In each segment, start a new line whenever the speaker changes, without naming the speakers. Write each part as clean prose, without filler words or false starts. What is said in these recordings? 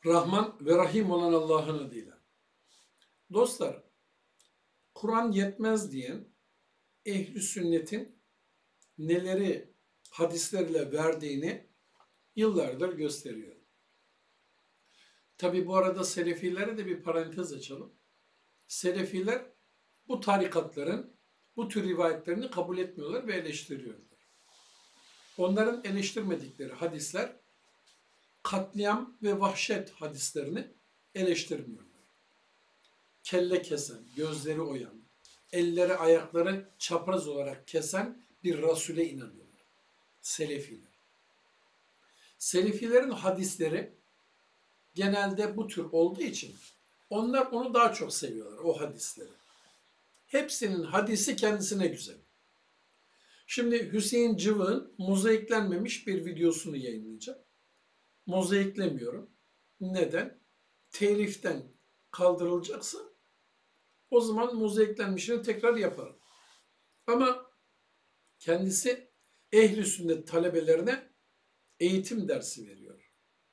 Rahman ve Rahim olan Allah'ın adıyla. Dostlar, Kur'an yetmez diyen ehl-i sünnetin neleri hadislerle verdiğini yıllardır gösteriyor. Tabi bu arada Selefilere de bir parantez açalım. Selefiler bu tarikatların bu tür rivayetlerini kabul etmiyorlar ve eleştiriyorlar. Onların eleştirmedikleri hadisler katliam ve vahşet hadislerini eleştirmiyorlar. Kelle kesen, gözleri oyan, elleri ayakları çapraz olarak kesen bir Resul'e inanıyorlar. Selefiler. Selefilerin hadisleri genelde bu tür olduğu için onlar onu daha çok seviyorlar, o hadisleri. Hepsinin hadisi kendisine güzel. Şimdi Hüseyin Cıvık'ın mozaiklenmemiş bir videosunu yayınlayacağım. Mozaiklemiyorum. Neden? Teliften kaldırılacaksa o zaman mozaiklenmişini tekrar yaparım. Ama kendisi ehl-i sünnet talebelerine eğitim dersi veriyor.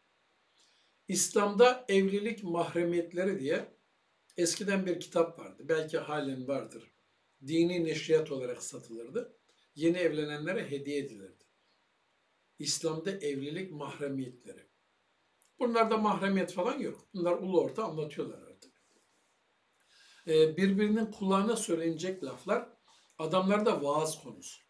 İslam'da evlilik mahremiyetleri diye eskiden bir kitap vardı. Belki halen vardır. Dini neşriyat olarak satılırdı. Yeni evlenenlere hediye edilirdi. İslam'da evlilik mahremiyetleri. Bunlarda mahremiyet falan yok. Bunlar ulu orta anlatıyorlar artık. Birbirinin kulağına söylenecek laflar adamlarda vaaz konusu.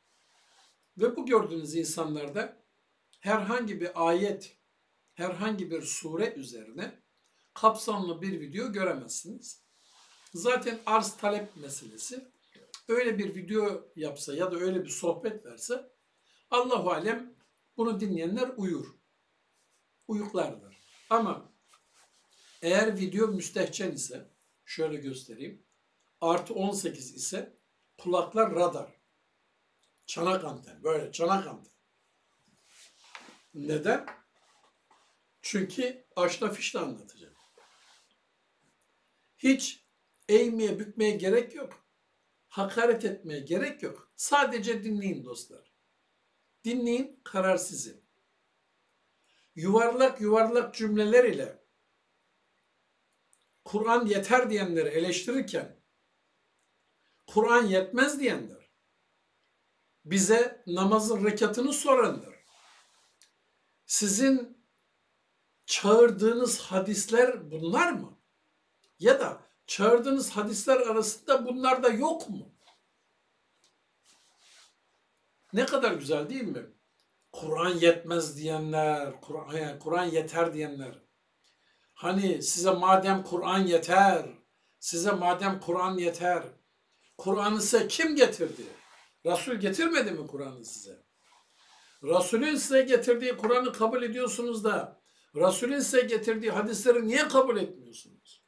Ve bu gördüğünüz insanlarda herhangi bir ayet, herhangi bir sure üzerine kapsamlı bir video göremezsiniz. Zaten arz talep meselesi. Öyle bir video yapsa ya da öyle bir sohbet verse Allahu alem bunu dinleyenler uyur. Uyuklarlar. Ama eğer video müstehcen ise şöyle göstereyim. Artı 18 ise kulaklar radar. Çanak anten. Böyle çanak anten. Neden? Çünkü aşna fişle anlatacağım. Hiç eğmeye bükmeye gerek yok. Hakaret etmeye gerek yok. Sadece dinleyin dostlar. Dinleyin, karar sizin. Yuvarlak yuvarlak cümleler ile Kur'an yeter diyenleri eleştirirken Kur'an yetmez diyenler, bize namazın rekatını soranlar, sizin çağırdığınız hadisler bunlar mı? Ya da çağırdığınız hadisler arasında bunlar da yok mu? Ne kadar güzel değil mi? Kur'an yetmez diyenler, Kur'an yeter diyenler. Hani size madem Kur'an yeter, size madem Kur'an yeter, Kur'an'ı size kim getirdi? Resul getirmedi mi Kur'an'ı size? Resulün size getirdiği Kur'an'ı kabul ediyorsunuz da Resulün size getirdiği hadisleri niye kabul etmiyorsunuz?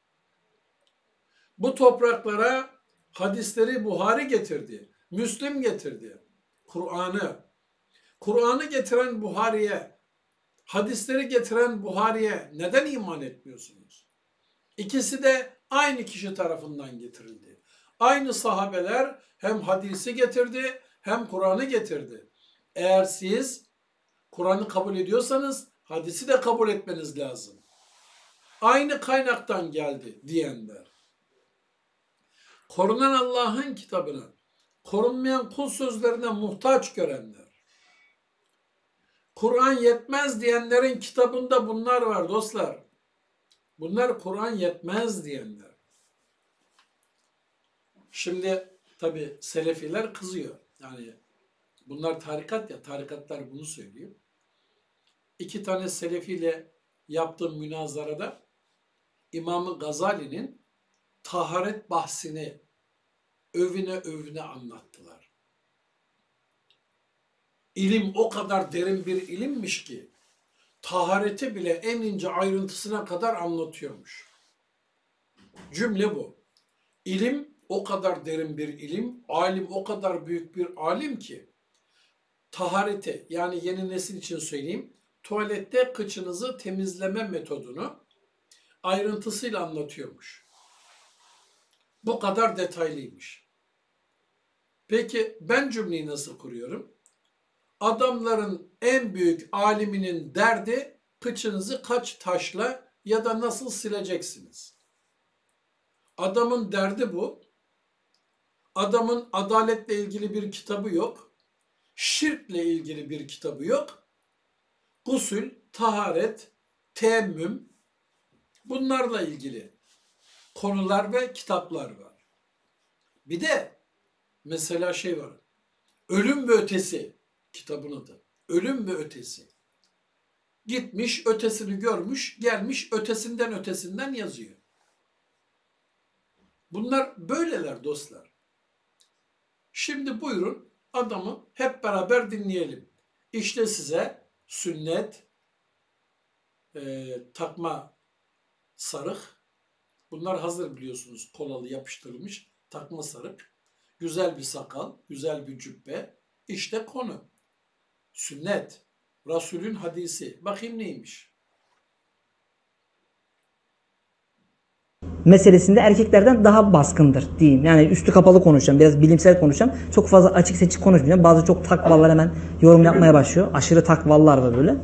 Bu topraklara hadisleri Buhari getirdi, Müslim getirdi. Kur'an'ı getiren Buhari'ye, hadisleri getiren Buhari'ye neden iman etmiyorsunuz? İkisi de aynı kişi tarafından getirildi. Aynı sahabeler hem hadisi getirdi hem Kur'an'ı getirdi. Eğer siz Kur'an'ı kabul ediyorsanız hadisi de kabul etmeniz lazım. Aynı kaynaktan geldi diyenler. Korunan Allah'ın kitabını korunmayan kul sözlerine muhtaç görenler. Kur'an yetmez diyenlerin kitabında bunlar var dostlar. Bunlar Kur'an yetmez diyenler. Şimdi tabi Selefiler kızıyor. Yani bunlar tarikat ya, tarikatlar bunu söylüyor. 2 tane Selefiyle yaptığım münazarada İmam-ı Gazali'nin taharet bahsini övüne anlattılar. İlim o kadar derin bir ilimmiş ki tahareti bile en ince ayrıntısına kadar anlatıyormuş. Cümle bu. İlim o kadar derin bir ilim, alim o kadar büyük bir alim ki tahareti, yani yeni nesil için söyleyeyim, tuvalette kıçınızı temizleme metodunu ayrıntısıyla anlatıyormuş. Bu kadar detaylıymış. Peki ben cümleyi nasıl kuruyorum? Adamların en büyük aliminin derdi kıçınızı kaç taşla ya da nasıl sileceksiniz? Adamın derdi bu. Adamın adaletle ilgili bir kitabı yok. Şirkle ilgili bir kitabı yok. Gusül, taharet, teyemmüm, bunlarla ilgili konular ve kitaplar var. Bir de mesela şey var. Ölüm ve Ötesi kitabın adı. Ölüm ve Ötesi. Gitmiş, ötesini görmüş, gelmiş ötesinden yazıyor. Bunlar böyleler dostlar. Şimdi buyurun adamı hep beraber dinleyelim. İşte size sünnet, takma sarık. Bunlar hazır biliyorsunuz, kolalı yapıştırılmış takma sarık. Güzel bir sakal, güzel bir cübbe. İşte konu. Sünnet, Resulün hadisi. Bakayım neymiş?
Meselesinde erkeklerden daha baskındır diyeyim. Yani üstü kapalı konuşacağım. Biraz bilimsel konuşacağım. Çok fazla açık seçik konuşmayacağım. Bazı çok takvallar hemen yorum yapmaya başlıyor. Aşırı takvallar var böyle.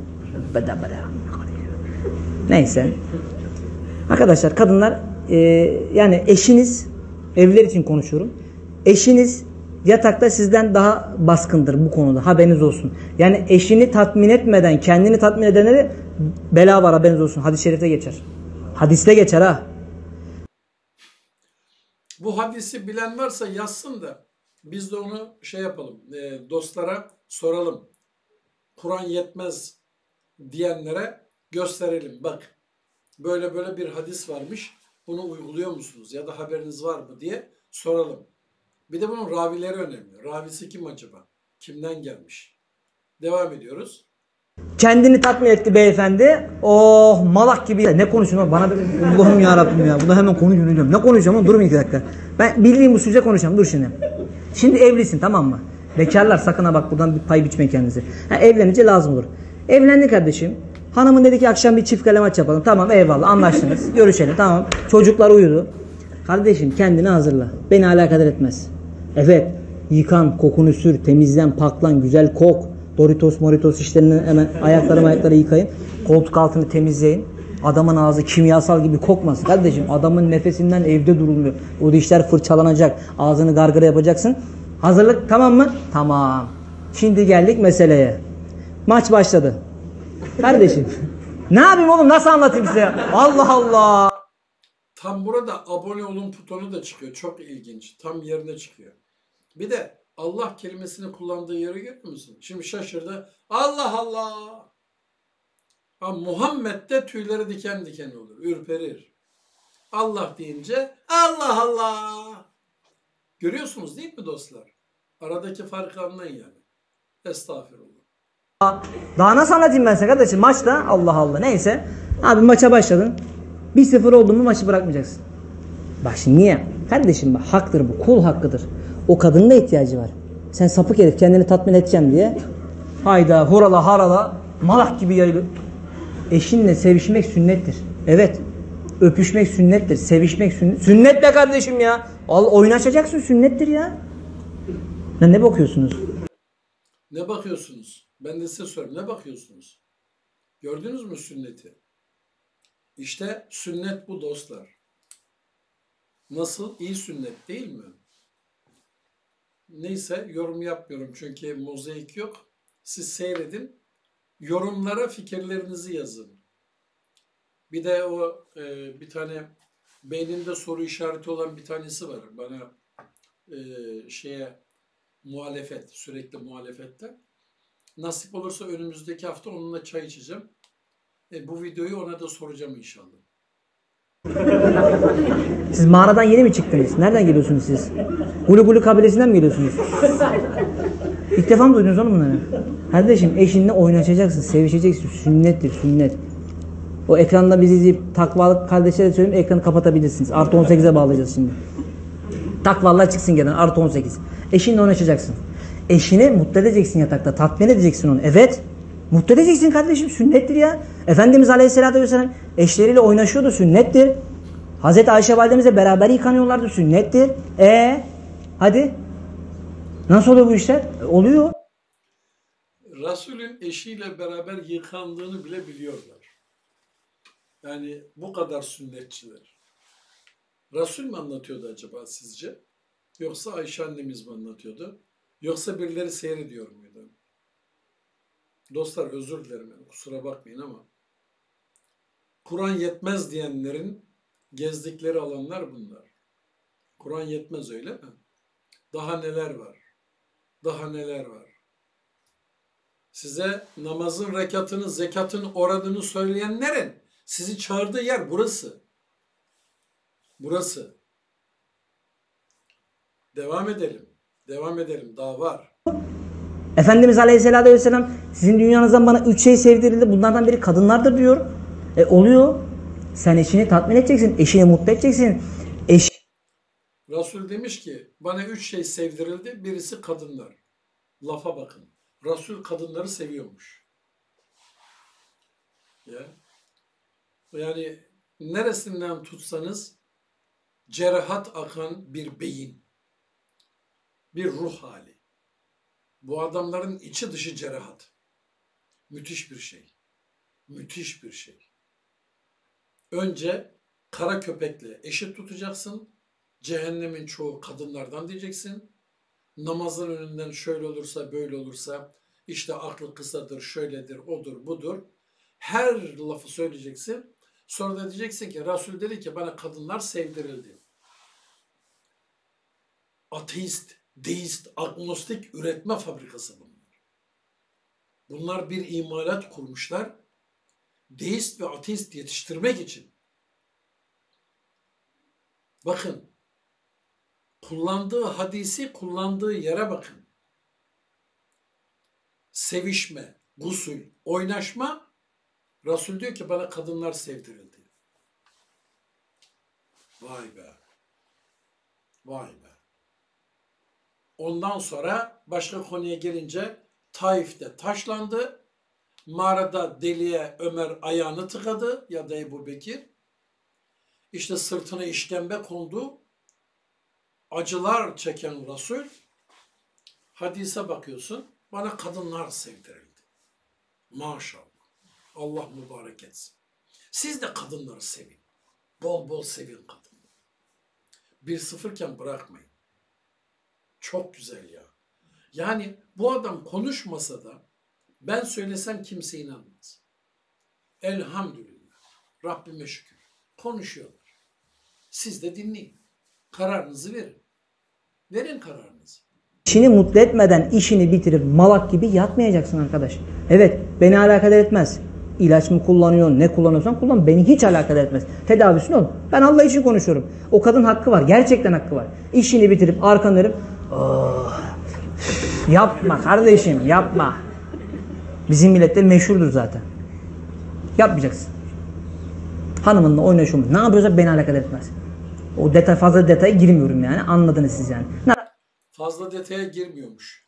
Neyse. Arkadaşlar kadınlar yani eşiniz, evliler için konuşuyorum. Eşiniz yatakta sizden daha baskındır bu konuda. Haberiniz olsun. Yani eşini tatmin etmeden kendini tatmin edenlere bela var, haberiniz olsun. Hadis-i şerifte geçer. Hadiste geçer ha.
Bu hadisi bilen varsa yazsın da biz de onu şey yapalım. Dostlara soralım. Kur'an yetmez diyenlere gösterelim. Bak böyle böyle bir hadis varmış. Bunu uyguluyor musunuz? Ya da haberiniz var mı diye soralım. Bir de bunun ravileri önemli. Ravisi kim acaba? Kimden gelmiş? Devam ediyoruz.
Kendini tatmin etti beyefendi. Oh malak gibi. Ne konuşuyorsun bana? Allah'ım yarabbim ya. Buna hemen konuyu yöneliyorum. Ne konuşacağım oğlum? Durun 2 dakika. Ben bildiğim usulce konuşacağım. Dur şimdi. Şimdi evlisin, tamam mı? Bekarlar sakın ha bak, buradan bir pay biçmeyin kendinize. Evlenince lazım olur. Evlendi kardeşim. Hanımın dedi ki akşam bir çift kale maç yapalım. Tamam eyvallah, anlaştınız. Görüşelim, tamam. Çocuklar uyudu. Kardeşim kendini hazırla. Beni alakadar etmez. Evet. Yıkan, kokunu sür, temizlen, paklan, güzel kok. Doritos işlerini hemen ayakları yıkayın. Koltuk altını temizleyin. Adamın ağzı kimyasal gibi kokmasın. Kardeşim adamın nefesinden evde durulmuyor. O dişler fırçalanacak. Ağzını gargara yapacaksın. Hazırlık tamam mı? Tamam. Şimdi geldik meseleye. Maç başladı. Kardeşim ne yapayım oğlum, nasıl anlatayım size? Allah Allah.
Tam burada abone olun butonu da çıkıyor. Çok ilginç. Tam yerine çıkıyor. Bir de Allah kelimesini kullandığı yeri görüyor musun? Şimdi şaşırdı. Allah Allah. Ha, Muhammed'de tüyleri diken diken olur. Ürperir. Allah deyince Allah Allah. Görüyorsunuz değil mi dostlar? Aradaki farkı anlayın yani. Estağfirullah.
Daha nasıl anlatayım ben sana kardeşim? Maçta Allah Allah. Neyse. Abi maça başladın. 1-0 oldu mu maçı bırakmayacaksın. Bak şimdi niye? Kardeşim bak, haktır bu. Kul hakkıdır. O kadının da ihtiyacı var. Sen sapık herif kendini tatmin edeceğim diye. Hayda horala harala malak gibi yayılır. Eşinle sevişmek sünnettir. Evet. Öpüşmek sünnettir. Sevişmek sünnet. Sünnet be kardeşim ya. Oynaşacaksın, sünnettir ya. Lan ne bakıyorsunuz?
Ne bakıyorsunuz? Ben de size sorayım. Ne bakıyorsunuz? Gördünüz mü sünneti? İşte sünnet bu dostlar. Nasıl? İyi sünnet değil mi? Neyse yorum yapmıyorum çünkü mozaik yok. Siz seyredin. Yorumlara fikirlerinizi yazın. Bir de o bir tane beyninde soru işareti olan bir tanesi var. Bana muhalefet, sürekli muhalefette. Nasip olursa önümüzdeki hafta onunla çay içeceğim. Bu videoyu ona da soracağım inşallah.
Siz mağaradan yeni mi çıktınız? Nereden geliyorsunuz siz? Gulu Gulu kabilesinden mi geliyorsunuz? İlk defa mı duydunuz oğlum bunları? Kardeşim eşinle oynaşacaksın, sevişeceksin. Sünnettir, sünnet. O ekranda bizi izleyip takvalık kardeşlere söyleyeyim, ekranı kapatabilirsiniz. Artı 18'e bağlayacağız şimdi. Takvalılar çıksın gelen artı 18. Eşinle oynaşacaksın. Eşini mutlu edeceksin yatakta, tatmin edeceksin onu. Evet. Mutlu edeceksin kardeşim, sünnettir ya. Efendimiz Aleyhisselatü Vesselam eşleriyle oynaşıyordu, sünnettir. Hazreti Ayşe validemizle beraber yıkanıyorlardı, sünnettir. Hadi. Nasıl oluyor bu işler? Oluyor.
Resulün eşiyle beraber yıkandığını bile biliyorlar. Yani bu kadar sünnetçiler. Resul mü anlatıyordu acaba sizce? Yoksa Ayşe annemiz mi anlatıyordu? Yoksa birileri seyrediyor muydu? Dostlar özür dilerim, yani kusura bakmayın ama Kur'an yetmez diyenlerin gezdikleri alanlar bunlar. Kur'an yetmez, öyle mi? Daha neler var? Daha neler var? Size namazın rekatını, zekatın oranını söyleyenlerin sizi çağırdığı yer burası. Burası. Devam edelim. Devam edelim. Daha var.
Efendimiz Aleyhisselatü Vesselam sizin dünyanızdan bana 3 şey sevdirildi. Bunlardan biri kadınlardır diyor. Oluyor. Sen eşini tatmin edeceksin. Eşini mutlu edeceksin.
Resul demiş ki bana 3 şey sevdirildi. Birisi kadınlar. Lafa bakın. Resul kadınları seviyormuş. Ya. Yani neresinden tutsanız cerahat akan bir beyin. Bir ruh hali. Bu adamların içi dışı cerahat. Müthiş bir şey. Müthiş bir şey. Önce kara köpekle eşit tutacaksın. Cehennemin çoğu kadınlardan diyeceksin. Namazın önünden şöyle olursa böyle olursa işte aklı kısadır, şöyledir, odur, budur. Her lafı söyleyeceksin. Sonra da diyeceksin ki Resul dedi ki bana kadınlar sevdirildi. Ateist, deist, agnostik üretme fabrikası bunlar. Bunlar bir imalat kurmuşlar. Deist ve ateist yetiştirmek için. Bakın, kullandığı hadisi kullandığı yere bakın. Sevişme, gusül, oynaşma. Resul diyor ki bana kadınlar sevdirildi. Vay be. Vay be. Ondan sonra başka konuya gelince Taif'te taşlandı. Mağarada deliye Ömer ayağını tıkadı ya da Ebu Bekir. İşte sırtına işkembe kondu. Acılar çeken Resul. Hadise bakıyorsun. Bana kadınlar sevdirildi. Maşallah. Allah mübarek etsin. Siz de kadınları sevin. Bol bol sevin kadınları. 1-0 iken bırakmayın. Çok güzel ya. Yani bu adam konuşmasa da ben söylesem kimse inanmaz. Elhamdülillah. Rabbime şükür. Konuşuyorlar. Siz de dinleyin. Kararınızı verin. Verin kararınızı.
Eşini mutlu etmeden işini bitirip malak gibi yatmayacaksın arkadaş. Evet, beni alakadar etmez. İlaç mı kullanıyorsun, ne kullanıyorsan kullan. Beni hiç alakadar etmez. Tedavisini ol. Ben Allah için konuşuyorum. O kadın hakkı var. Gerçekten hakkı var. İşini bitirip arkanı dönüp yapma kardeşim, yapma. Bizim millette meşhurdur zaten. Yapmayacaksın. Hanımınla oynaşıyor. Ne yapıyorsa beni alakadar etmez. O detay, fazla detaya girmiyorum yani. Anladınız siz yani.
Fazla detaya girmiyormuş.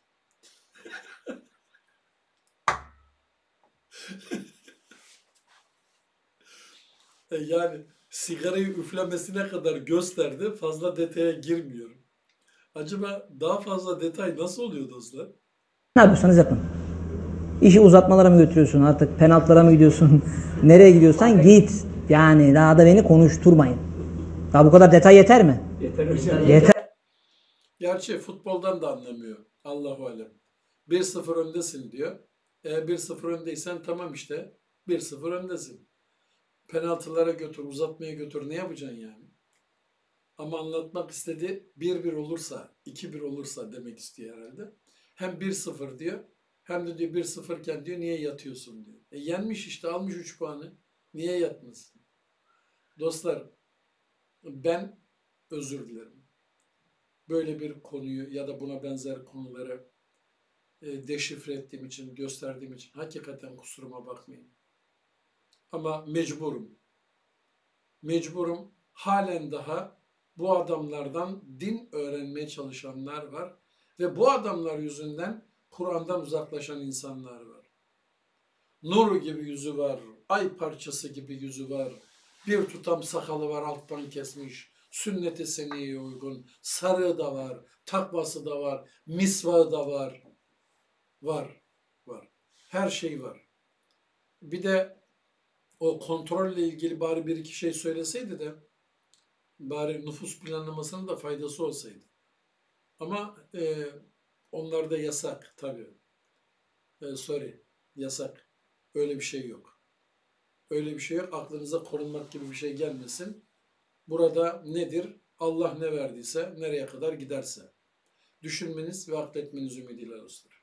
Yani sigarayı üflemesine kadar gösterdi. Fazla detaya girmiyorum. Acaba daha fazla detay nasıl oluyor dostlar?
Ne yapıyorsanız yapın. İşi uzatmalara mı götürüyorsun artık? Penaltılara mı gidiyorsun? Nereye gidiyorsan git. Yani daha da beni konuşturmayın. Daha bu kadar detay yeter mi?
Yeter hocam.
Yeter.
Gerçi futboldan da anlamıyor. Allahu alem. 1-0 öndesin diyor. 1-0 öndeysen tamam işte. 1-0 öndesin. Penaltılara götür, uzatmaya götür. Ne yapacaksın yani? Ama anlatmak istediği 1-1 olursa, 2-1 olursa demek istiyor herhalde. Hem 1-0 diyor, hem de diyor 1-0 iken diyor niye yatıyorsun diyor. Yenmiş işte, almış 3 puanı. Niye yatmasın? Dostlar, ben özür dilerim. Böyle bir konuyu ya da buna benzer konuları deşifre ettiğim için, gösterdiğim için hakikaten kusuruma bakmayın. Ama mecburum. Mecburum. Halen daha bu adamlardan din öğrenmeye çalışanlar var. Ve bu adamlar yüzünden Kur'an'dan uzaklaşan insanlar var. Nur gibi yüzü var, ay parçası gibi yüzü var, bir tutam sakalı var alttan kesmiş, sünnet-i seniyye uygun, sarığı da var, takvası da var, misvağı da var. Var, var. Her şey var. Bir de o kontrolle ilgili bari bir iki şey söyleseydi de bari nüfus planlamasının da faydası olsaydı. Ama onlar da yasak tabii. Yasak. Öyle bir şey yok. Öyle bir şey yok. Aklınıza korunmak gibi bir şey gelmesin. Burada nedir? Allah ne verdiyse, nereye kadar giderse. Düşünmeniz ve akletmeniz ümidiyle dostlar.